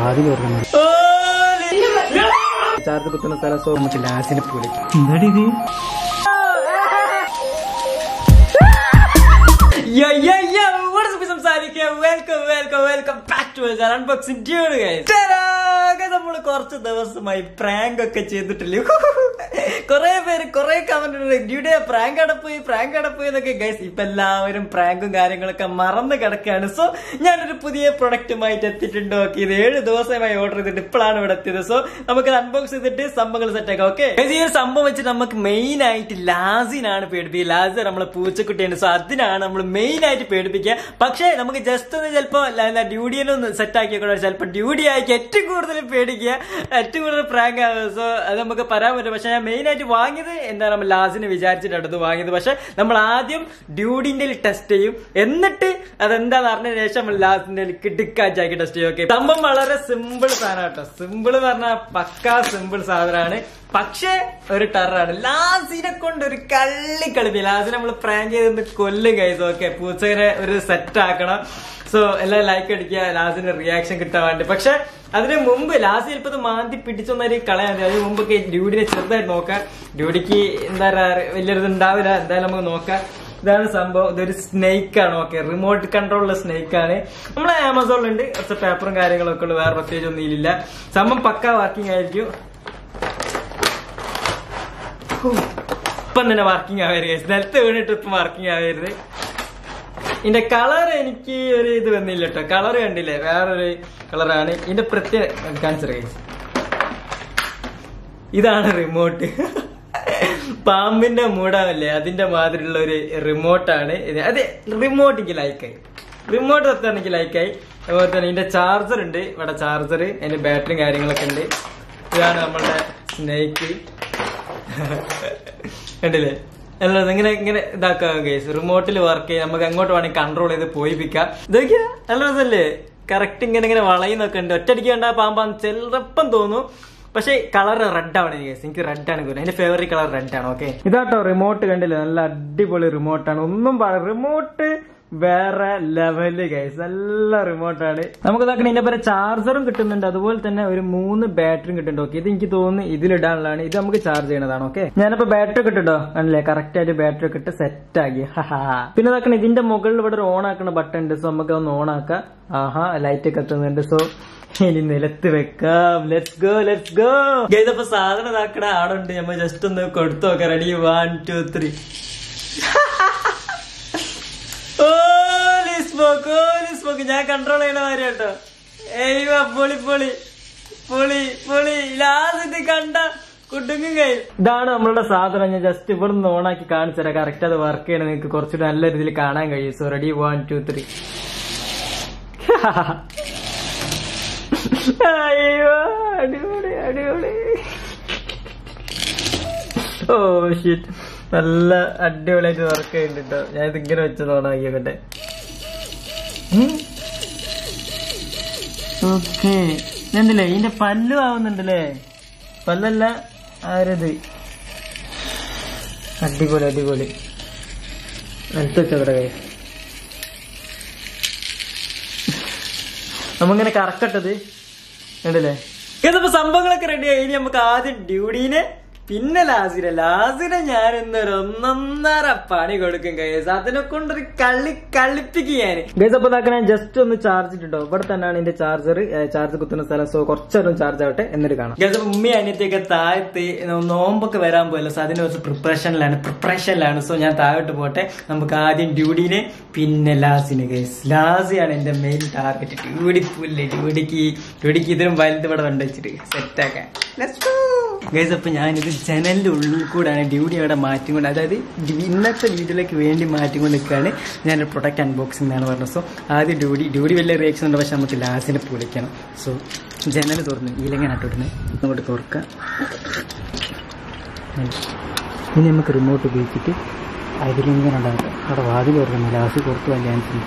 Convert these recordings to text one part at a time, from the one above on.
വാതിൽ തുറന്നു ചാർജ് കുത്തുന്ന സ്ഥലം. സോ നമുക്ക് ലാസിനെ പോലെ എന്താടി ഇത്? Welcome back to unboxing dude guys. നമ്മള് കുറച്ച് ദിവസമായി പ്രാങ്ക് ഒക്കെ ചെയ്തിട്ടില്ലേ? കുറെ പേര് കുറെ കമന്റ് ഡ്യൂഡേ പ്രാങ്ക് അടപ്പോയി എന്നൊക്കെ ഗൈസ്. ഇപ്പൊ എല്ലാവരും പ്രാങ്കും കാര്യങ്ങളൊക്കെ മറന്ന് കിടക്കുകയാണ്. സോ ഞാനൊരു പുതിയ പ്രൊഡക്റ്റുമായിട്ട് എത്തിയിട്ടുണ്ട്. ഓക്കെ, ഇത് 7 ദിവസമായി ഓർഡർ ചെയ്തിട്ട് ഇപ്പോഴാണ് ഇവിടെ എത്തിയത്. സോ നമുക്ക് അൺബോക്സ് ചെയ്തിട്ട് സംഭവങ്ങൾ സെറ്റ് ആക്കാം. ഓക്കെ, ഈ ഒരു സംഭവം വെച്ചിട്ട് നമുക്ക് മെയിൻ ആയിട്ട് ലാസിനാണ് പേടിപ്പിക്കുക. ലാസ് നമ്മളെ പൂച്ചക്കുട്ടിയാണ്. സോ അതിനാണ് നമ്മൾ മെയിൻ ആയിട്ട് പേടിപ്പിക്കുക. പക്ഷെ നമുക്ക് ജസ്റ്റ് ഒന്ന് ചിലപ്പോ ഡ്യൂഡിയൊന്നും സെറ്റ് ആക്കിയൊക്കെ ചിലപ്പോൾ ഡ്യൂഡി ആക്കി ഏറ്റവും കൂടുതൽ പേടിക്കുക, ഏറ്റവും കൂടുതൽ പ്രാങ്ക് ആവുക. സോ അത് നമുക്ക് പറയാൻ പറ്റും. പക്ഷെ ഞാൻ മെയിൻ ആയിട്ട് വാങ്ങിയത് എന്താണ്, നമ്മൾ ലാസിനെ വിചാരിച്ചിട്ട് അടുത്ത് വാങ്ങിയത്. പക്ഷെ നമ്മൾ ആദ്യം ഡ്യൂഡിന്റെ ടെസ്റ്റ് ചെയ്യും, എന്നിട്ട് അതെന്താന്ന് അറിഞ്ഞതിന് ശേഷം നമ്മൾ ലാസിന്റെ കിടുക്കാച്ചാക്കി ടെസ്റ്റ് ചെയ്യും. ഓക്കെ, സംഭവം വളരെ സിമ്പിൾ സാധനം കേട്ടോ. സിമ്പിൾ പറഞ്ഞാൽ പക്കാ സിമ്പിൾ സാധനമാണ്. പക്ഷെ ഒരു ടെററാണ്. ലാസിനെ കൊണ്ട് ഒരു കളിപ്പി. ലാസിനെ നമ്മൾ പ്രാങ്ക് ചെയ്ത് കൊല്ലും ഗൈസ്. ഓക്കെ, പൂച്ചനെ ഒരു സെറ്റ് ആക്കണം. സോ എല്ലാവരും ലൈക്ക് അടിക്കുക, ലാസിന്റെ റിയാക്ഷൻ കിട്ടാൻ വേണ്ടി. പക്ഷെ അതിന് മുമ്പ് ലാസ്റ്റ് ചിലപ്പോൾ മാന്തി പിടിച്ചൊന്നൊരു കളയാൻ. അതിന് മുമ്പൊക്കെ ഡ്യൂഡിനെ ചെറുതായിട്ട് നോക്കാം. ഡ്യൂഡിക്ക് എന്താ പറയുക വലിയൊരിത് ഉണ്ടാവില്ല. എന്തായാലും നമുക്ക് നോക്കാം. ഇതാണ് സംഭവം. ഇതൊരു സ്നേക്കാണ്. Okay, remote കൺട്രോളുള്ള സ്നേക്കാണ്. നമ്മളെ ആമസോണിലുണ്ട്. കുറച്ച് പേപ്പറും കാര്യങ്ങളൊക്കെ ഉള്ളു. വേറെ പ്രത്യേകിച്ച് ഒന്നും ഇല്ല. സംഭവം പക്ക വർക്കിംഗ് ആയിരിക്കും. ഇപ്പം തന്നെ വർക്കിംഗ് ആവരുത്. നിലത്ത് വീണിട്ട് ഇപ്പം വർക്കിംഗ് ആവരുത്. ഇതിന്റെ കളർ എനിക്ക് ഒരു ഇത് വന്നില്ല കേട്ടോ. കളർ കണ്ടില്ലേ, വേറൊരു കളറാണ്. ഇതിന്റെ പ്രത്യേക കാണിച്ചത് ഇതാണ് റിമോട്ട്. പാമ്പിന്റെ മൂടാവില്ലേ, അതിന്റെ മാതിരിയുള്ള ഒരു റിമോട്ടാണ് ഇത്. അതെ, റിമോട്ട് എനിക്ക് ലൈക്കായി. റിമോട്ട് തന്നെ എനിക്ക് ലൈക്കായി. അതുപോലെ തന്നെ ഇതിന്റെ ചാർജർ ഉണ്ട്. ഇവിടെ ചാർജർ, അതിന്റെ ബാറ്ററിയും കാര്യങ്ങളൊക്കെ ഉണ്ട്. ഇതാണ് നമ്മളുടെ സ്നേക്ക്. കണ്ടില്ലേ, അല്ല ഇങ്ങനെ ഇതാക്കാം ഗൈസ്. റിമോട്ടിൽ വർക്ക് ചെയ്യും. നമുക്ക് അങ്ങോട്ട് വേണമെങ്കിൽ കൺട്രോൾ ചെയ്ത് പോയിപ്പിക്കാം. ഇതൊക്കെയാ നല്ല രസമല്ലേ? കറക്റ്റ് ഇങ്ങനെ വളയുന്നൊക്കെ ഉണ്ട്. ഒറ്റയടിക്ക് കണ്ടാ പാമ്പാന്ന് ചിലപ്പം തോന്നും. പക്ഷെ കളർ റെഡ് ആണ് ഗൈസ്. എനിക്ക് റെഡ് ആണ് കൂടുതൽ. എന്റെ ഫേവറേറ്റ് കളർ റെഡ് ആണ്. ഓക്കെ, ഇതാട്ടോ റിമോട്ട്. കണ്ടില്ലേ, നല്ല അടിപൊളി റിമോട്ടാണ്. ഒന്നും റിമോട്ട് വേറെ ലെവല് ഗൈസ്. നല്ല റിമോട്ടാണ്. നമുക്ക് ഇതാക്കണം. ഇതിന്റെ പേരെ ചാർജറും കിട്ടുന്നുണ്ട്. അതുപോലെ തന്നെ ഒരു 3 ബാറ്ററിയും കിട്ടുന്നുണ്ട്. ഓക്കെ, ഇത് എനിക്ക് തോന്നുന്നു ഇതിലിടാനുള്ളതാണ്. ഇത് നമുക്ക് ചാർജ് ചെയ്യണതാണ്. ഓക്കെ, ഞാനിപ്പോ ബാറ്ററി ഒക്കെ ഇട്ടോ അല്ലേ, കറക്റ്റ് ആയിട്ട് ബാറ്ററി ഒക്കെ ഇട്ട് സെറ്റ് ആക്കി. പിന്നെ ഇതാക്കണം, ഇതിന്റെ മുകളിൽ ഇവിടെ ഒരു ഓൺ ആക്കുന്ന ബട്ടൺ ഉണ്ട്. സോ നമുക്ക് ഒന്ന് ഓൺ ആക്കാം. ആഹാ, ലൈറ്റ് ഒക്കെ എത്തുന്നുണ്ട്. സോ ഇനി നിലത്ത് വെക്കാം. Let's go guys. അപ്പൊ സാധനം ഇതാക്കണ ആടുണ്ട്. നമ്മൾ ജസ്റ്റ് ഒന്ന് കൊടുത്തു നോക്കാം. റെഡി, 1 2 3. ഞാൻ കൺട്രോൾ ചെയ്യണ മാതിരി കേട്ടോ. പൊളി ലാസ്റ്റ് കണ്ട കുടുങ്ങും കൈ. ഇതാണ് നമ്മളുടെ സാധനം. ഞാൻ ജസ്റ്റ് ഇവിടെ നിന്ന് ഓണാക്കി കാണിച്ചു തരാം. കറക്റ്റ് അത് വർക്ക് ചെയ്യണം. നിങ്ങൾക്ക് കുറച്ചുകൂടി നല്ല രീതിയിൽ കാണാൻ കഴിയും. So ready, 1 2 3. അയ്യോ, അടിപൊളി. ഓ ഷിറ്റ്, നല്ല അടിപൊളിയായിട്ട് വർക്ക് ചെയ്യുന്നുണ്ട് കേട്ടോ. ഞാൻ ഇതിങ്ങനെ വെച്ചത് ഓണാക്കിയോട്ടെ. ഓക്കെ, എന്തല്ലേ ഇതിന്റെ പല്ലും ആവുന്നുണ്ടല്ലേ? പല്ലല്ല, ആരത്. അടിപൊളി. അടുത്ത് വെച്ചോട്ടെ. നമ്മിങ്ങനെ കറക്കട്ടത് കണ്ടില്ലേ? ഇതിപ്പോ സംഭവങ്ങളൊക്കെ റെഡിയായി. ഇനി നമുക്ക് ആദ്യം ഡ്യൂഡീനെ, പിന്നെ ലാസിനെ ഞാൻ ഇന്നൊരു 1.5 പണി കൊടുക്കും ഗൈസ്. അതിനെ കൊണ്ടൊരു കളിപ്പിക്കും ഞാൻ ഗൈസ്. അപ്പൊ ഇതാക്കാൻ ഞാൻ ജസ്റ്റ് ഒന്ന് ചാർജ് ഇട്ടോ. ഇവിടെ തന്നെയാണ് ഇതിന്റെ ചാർജ് കുത്തുന്ന സ്ഥലം. സോ കുറച്ചൊന്നും ചാർജ് ആവട്ടെ, എന്നിട്ട് കാണാം ഗൈസ്. അപ്പൊ ഉമ്മി അനിയത്തെയൊക്കെ താഴത്ത് നോമ്പൊക്കെ വരാൻ പോയല്ലോ. സോ അതിന് കുറച്ച് പ്രിപ്പറേഷനിലാണ്. സോ ഞാൻ താഴോട്ട് പോട്ടെ. നമുക്ക് ആദ്യം ഡ്യൂഡിനെ, പിന്നെ ലാസിന് ഗൈസ്. ലാസിയാണ് എന്റെ മെയിൻ ടാർഗറ്റ്. ഡ്യൂഡിക്ക് ഇതിനും വലുത് ഇവിടെ വെച്ചിട്ട് സെറ്റാക്കാൻ ഗൈസ്. അപ്പൊ ഞാനിത് ജനലിന്റെ ഉള്ളിൽ കൂടാണ് ഡ്യൂഡി അവിടെ മാറ്റിക്കൊണ്ട്, അതായത് ഇന്നത്തെ വീഡിയോയിലേക്ക് വേണ്ടി മാറ്റിക്കൊണ്ട് നിൽക്കുകയാണ്. ഞാനൊരു പ്രൊഡക്റ്റ് അൺബോക്സിംഗ് എന്നാണ് പറഞ്ഞത്. സോ ആദ്യം ഡ്യൂഡി വലിയ റിയാക്ഷൻ ഉണ്ട്. പക്ഷെ നമുക്ക് ലാസിനെ പൊളിക്കണം. സോ ജനൽ തുറന്നു ഇലങ്ങനെ ഇട്ടിടുന്നത് അങ്ങോട്ട് തുറക്കാം. ഇനി നമുക്ക് റിമോട്ട് ഉപയോഗിച്ചിട്ട് അതിലിങ്ങനെ ഉണ്ടാക്കാം. അവിടെ വാതിൽ തുറക്കണം. ലാസ് പുറത്ത് പോകാൻ ചാൻസ് ഉണ്ട്.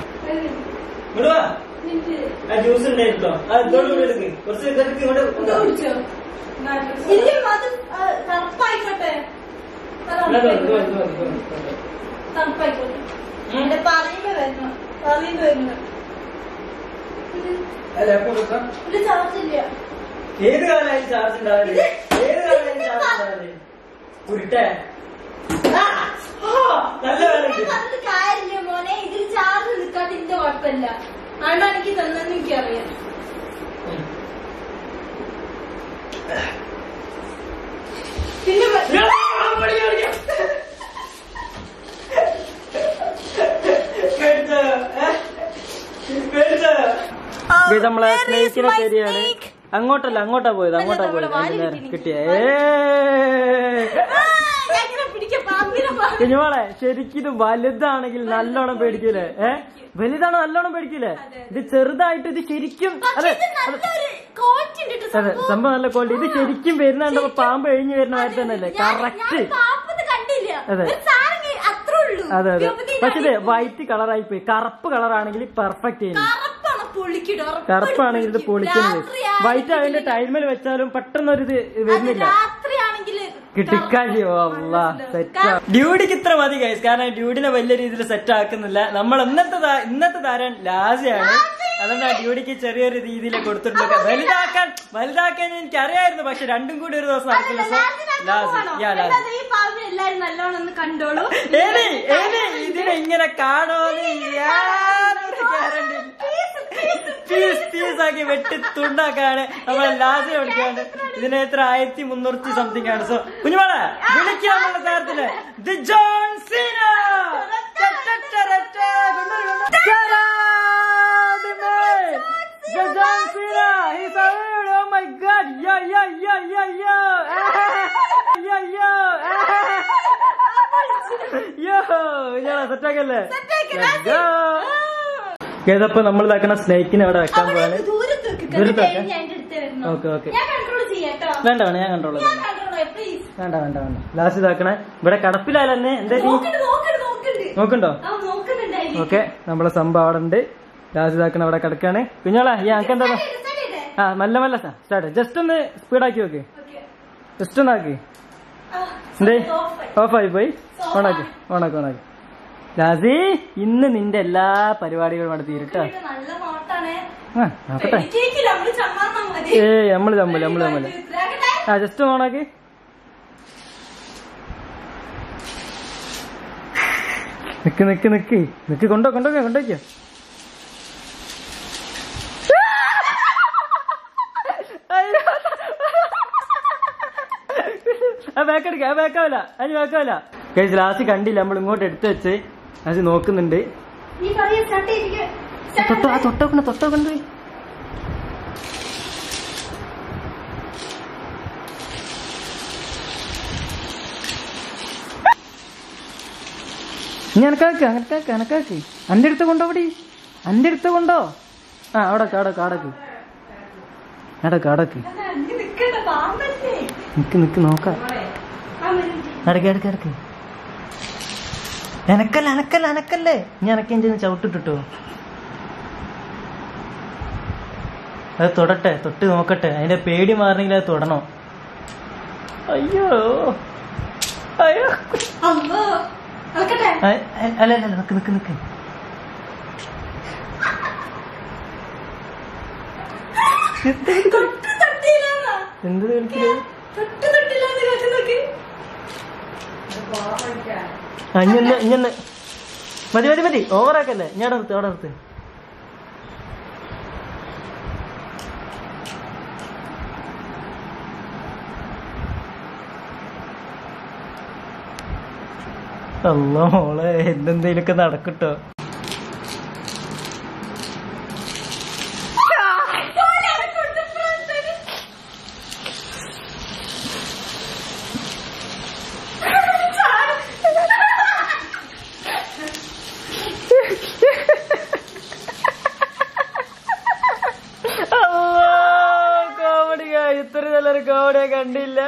ഏത് കാലം ചാർജ് ഉണ്ടാവില്ല, ഏത് കാലം ചാർജ് ഉണ്ടാവില്ല. ഉരുട്ടെ നല്ല കാര്യമില്ല മോനെ, ഇതിൽ ചാർജ് നിൽക്കാത്ത ഇതിന്റെ കുഴപ്പമില്ല. ആണ്ടാ എനിക്ക് തന്നെന്ന് എനിക്കറിയാം. പിന്നെ നമ്മളെ സ്നേഹിക്കിനെ ശരിയാണ്. അങ്ങോട്ടല്ല, അങ്ങോട്ടാ പോയത്, അങ്ങോട്ടാ പോയത്. കിട്ടിയേ കുഞ്ഞുമോളെ, ശരിക്കും വലുതാണെങ്കിൽ നല്ലോണം പേടിക്കൂലേ? വലുതാണ് നല്ലോണം പേടിക്കൂലേ? ഇത് ചെറുതായിട്ട് ഇത് ശരിക്കും അതെ അതെ സംഭവം നല്ല ക്വാളിറ്റി. ഇത് ശരിക്കും വരുന്നുണ്ട് പാമ്പ് എഴിഞ്ഞു വരുന്ന മാതിരി തന്നെയല്ലേ? കറക്റ്റ്. അതെ അതെ അതെ. പക്ഷെ ഇത് വൈറ്റ് കളറായി പോയി. കറുപ്പ് കളറാണെങ്കിൽ പെർഫെക്റ്റ് ചെയ്യുന്നു. കറുപ്പാണെങ്കിൽ ഇത് പൊളിക്കുന്നത്. വൈറ്റ് അതിന്റെ ടൈമിൽ വെച്ചാലും പെട്ടെന്നൊരു ഇത് വരുന്നില്ല. കിട്ടിക്കാഴിയോ അല്ല സെറ്റ്. ഡ്യൂഡിക്ക് ഇത്ര മതി ഗൈസ്, കാരണം ഡ്യൂഡിനെ വലിയ രീതിയിൽ സെറ്റ് ആക്കുന്നില്ല. നമ്മൾ ഇന്നത്തെ താരം ലാസിയാണ്. അതുകൊണ്ട് ഡ്യൂഡിക്ക് ചെറിയൊരു രീതിയിൽ കൊടുത്തിട്ടുണ്ട്. വലുതാക്കാൻ എനിക്ക് അറിയായിരുന്നു, പക്ഷെ രണ്ടും കൂടി ഒരു ദിവസം നടക്കില്ല. സോ ഇതിനെ ഇങ്ങനെ കാണുമെന്ന് യാതൊരു ഗ്യാരണ്ടി. പീസാക്കി വെട്ടി തുണ്ടാക്കാണ് നമ്മളെ ലാസ്റ്റ് വിളിക്കാണ്. ഇതിന് എത്ര 1300 സംതിങ് ആണ്. സോ കുഞ്ഞുമോളെ വിളിക്കാം നമ്മുടെ താരത്തില് the John Cena. Oh my god, yo yo yo yo yo yo yo yo ഞാൻ സെറ്റാക്കല്ലേ? ഏതപ്പോ നമ്മൾ ഇതാക്കണ സ്നേക്കിനെ അവിടെ വെക്കാൻ പോവാണ്. ഓക്കെ ഓക്കെ വേണ്ട വേണ്ട, ഞാൻ കൺട്രോൾ വേണ്ട വേണ്ട വേണ്ട. ലാസ്റ്റ് ഇതാക്കണേ ഇവിടെ കടപ്പിലായാലും തന്നെ. എന്താ നോക്കണ്ടോ? ഓക്കെ, നമ്മളെ സംഭവം അവിടെ ഉണ്ട്. ലാസ്റ്റ് ഇതാക്കണ അവിടെ കിടക്കാണ്. കുഞ്ഞോളാ ഈ അനക്കെന്താ? ആ മെല്ലെ മെല്ലെ സ്റ്റാർട്ട്. ജസ്റ്റ് ഒന്ന് സ്പീഡാക്കി നോക്ക്, ജസ്റ്റ് ഒന്നാക്കി. എന്തേ ഓഫായി പോയി. ഓണാക്കി ഓണാക്കി ഓണാക്കി. ലാസി ഇന്ന് നിന്റെ എല്ലാ പരിപാടികളും അവിടെ തീരട്ടോ. നോക്കട്ടെ. നമ്മള് തമ്മില് ആ ജസ്റ്റ് ഓണാക്കി. നിക്ക് നിക്ക് നിക്ക് നിക്ക് കൊണ്ടോക്കോ. ബാക്കാവില്ല അതിന് ബാക്കാവില്ല. കഴിച്ച് ലാസ്റ്റ് കണ്ടില്ല, നമ്മൾ ഇങ്ങോട്ട് എടുത്തു വെച്ച് അത് നോക്കുന്നുണ്ട്. തൊട്ടോക്കണ്ട്. ഇനി അനക്കാക്ക് അന്റെ അടുത്ത് കൊണ്ടോടി, അന്റെ അടുത്ത് കൊണ്ടോ. ആ അടക്ക് നിക്ക് നോക്കാം. അടക്ക് എനക്കല്ലേ ഇനി എനക്കെഞ്ച് ചവിട്ടിട്ടോ. അത് തൊടട്ടെ, തൊട്ട് നോക്കട്ടെ. അതിന്റെ പേടി മാറണമെങ്കിൽ അത് തൊടണോ? അയ്യോ അല്ല നിക്ക് എന്ത് കളിക്കില്ലേ? ഇഞ്ഞൊന്ന് മതി ഓവറാക്കല്ലേ. ഞാൻ അവിടെ നിർത്ത്. അല്ലാ മോളെ എന്തെന്തേലൊക്കെ നടക്കട്ടോ. ഇത്ര നല്ലൊരു കോടിയെ കണ്ടില്ല.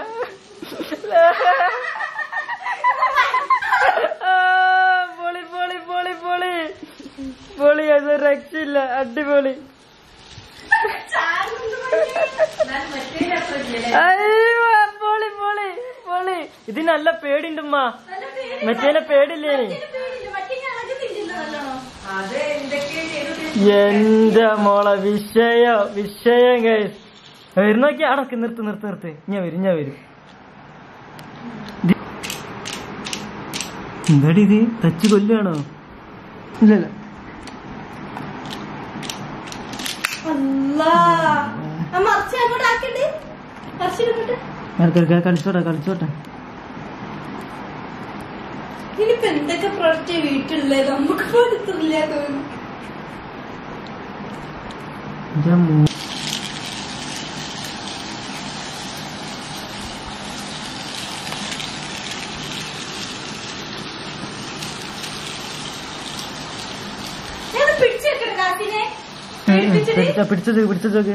പൊളി അത് രക്ഷയില്ല. അടിപൊളി. പൊളി. ഇത് നല്ല പേടിണ്ടുമ്മ. മറ്റേനെ പേടില്ലേ? എന്റെ മോളെ വിഷയം ഗൈസ്. വരുന്നോക്കി അടക്ക് നിർത്ത്. ഞാൻ വരും. എന്താടി ഇത് തച്ച് കൊല്ലാണോ? ഇല്ലല്ല. കളിച്ചോട്ടെ. ഇനിയിപ്പോ എന്തൊക്കെ പ്രൊഡക്റ്റ് വീട്ടിലുള്ളത് നമുക്ക് പോലത്തില്ല തോന്നുന്നു. പിടിച്ചോക്കെ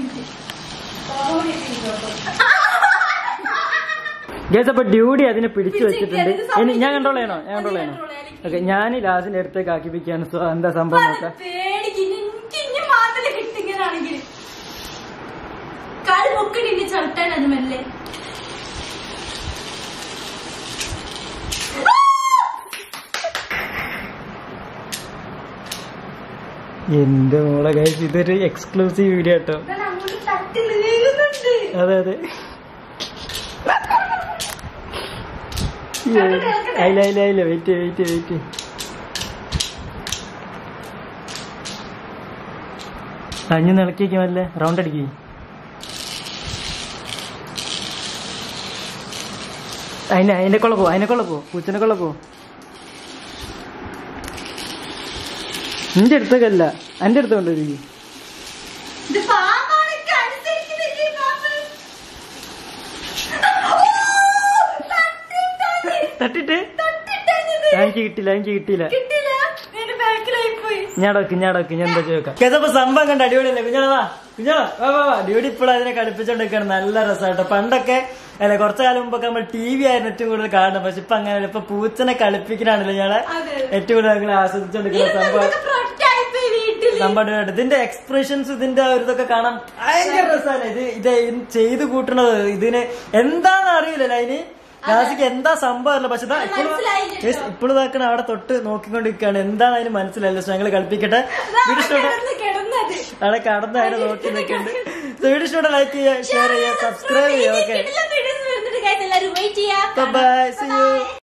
ഗൈസ്. അപ്പൊ ഡ്യൂട്ടി അതിനെ പിടിച്ചു വെച്ചിട്ടുണ്ട്. ഇനി ഞാൻ കൺട്രോൾ ചെയ്യണോ? ഓക്കെ, ഞാൻ ലാസിന്റെ അടുത്തേക്ക് ആക്കിപ്പിക്കാണ്. എന്താ സംഭവം നോക്കാം. എന്റെ മോളെ ഗൈസ്, ഇതൊരു എക്സ്ക്ലൂസീവ് വീഡിയോ കേട്ടോ. അതെ അയില്ല വെയിറ്റ്. അഞ്ഞു നിളക്കിവല്ലേ റൗണ്ട് അടിക്ക്. അതിനെ കൊള്ള പോ പൂച്ചനെ കൊള്ള പോ. നിന്റെ അടുത്തൊക്കെയല്ല, എന്റെ അടുത്ത് കൊണ്ടുവരിക. തട്ടിട്ട് എനിക്ക് കിട്ടിയില്ല. ഞാടൊക്കെ ഞാൻ എന്താ ചോദിക്കാം. സംഭവം കണ്ട അടിപൊളിയല്ലേ കുഞ്ഞാളാ? ഡ്യൂട്ടി ഇപ്പോഴും അതിനെ കളിപ്പിച്ചോണ്ടിരിക്കുകയാണ്. നല്ല രസമായിട്ടോ. പണ്ടൊക്കെ അല്ലെ കുറച്ചു കാലം മുമ്പൊക്കെ നമ്മൾ TV ആയിരുന്നു ഏറ്റവും കൂടുതൽ കാണുന്നത്. പക്ഷെ ഇപ്പൊ അങ്ങനെ ഇപ്പൊ പൂച്ചനെ കളിപ്പിക്കണാണല്ലോ ഞങ്ങളെ ഏറ്റവും കൂടുതൽ ഞങ്ങൾ ആസ്വദിച്ചോണ്ടിരിക്കുന്ന സംഭവം. ഇതിന്റെ എക്സ്പ്രഷൻസ്, ഇതിന്റെ ഒരു ഇതൊക്കെ കാണാൻ ഭയങ്കര രസമാണ്. ഇത് ചെയ്ത് കൂട്ടണത് ഇതിന് എന്താന്ന് അറിയില്ലല്ലോ. അതിന് ലാസിക്ക് എന്താ സംഭവമല്ല. പക്ഷെ ഇപ്പോഴും ഇതാക്കണ അവിടെ തൊട്ട് നോക്കിക്കൊണ്ടിരിക്കുകയാണ്. എന്താണ് അതിന് മനസ്സിലായില്ല. പക്ഷെ ഞങ്ങൾ കളിപ്പിക്കട്ടെ. അവിടെ കടന്ന് അതിനെ നോക്കി നിൽക്കുന്നുണ്ട്. വീഡിയോ ലൈക്ക് ചെയ്യുക, ഷെയർ ചെയ്യുക, സബ്സ്ക്രൈബ് ചെയ്യുക. Okay, bye, see U.